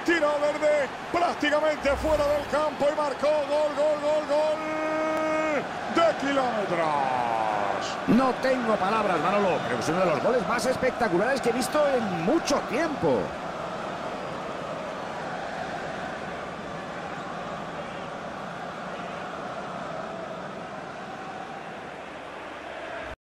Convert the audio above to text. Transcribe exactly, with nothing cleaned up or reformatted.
tiro verde, prácticamente fuera del campo y marcó gol, gol, gol, gol de kilómetros. No tengo palabras, Manolo. Creo que es uno de los goles más espectaculares que he visto en mucho tiempo.